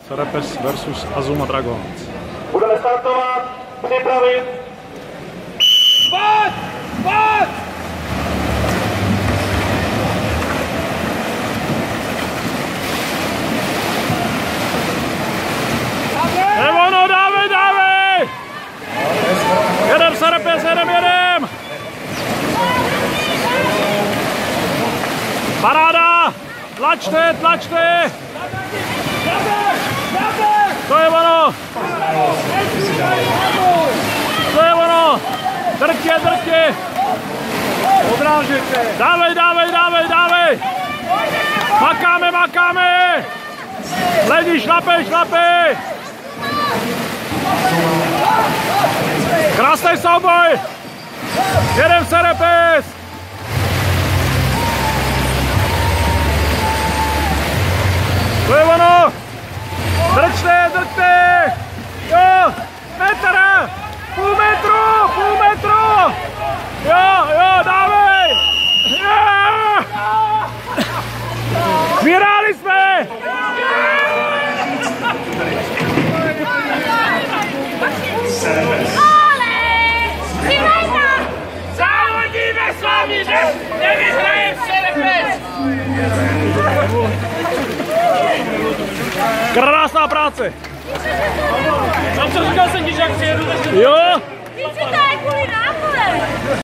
Serepes versus Azuma Dragons. Budeme startovat, připravit. Pojď! Pojď! Je ono, dávej, dávej! Jedem Serepes, jedem! Paráda! Tlačte! To je ono! Drtě! Odrážejte! Dávej! Makáme! Ledi, šlape! Krásný souboj! Jedem Serepes! To je ono! Drťte! Jo! Metr! Půl metru! Jo, dávej! Vyhráli jsme! Závodíme s vámi, nevyhrajem Serepes! Krásná práce! Co říkal jsem ti, že jak přijedu, Jo!